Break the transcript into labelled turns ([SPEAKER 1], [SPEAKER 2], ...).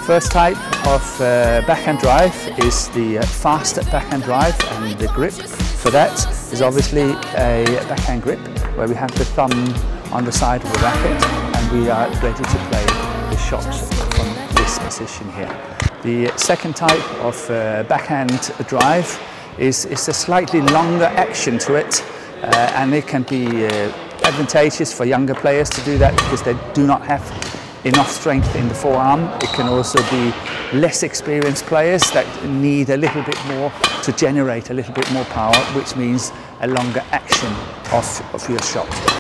[SPEAKER 1] First type of backhand drive is the fast backhand drive, and the grip for that is obviously a backhand grip where we have the thumb on the side of the racket and we are ready to play the shot from this position here. The second type of backhand drive is a slightly longer action to it, and it can be advantageous for younger players to do that because they do not have enough strength in the forearm. It can also be less experienced players that need a little bit more to generate a little bit more power, which means a longer action of your shot.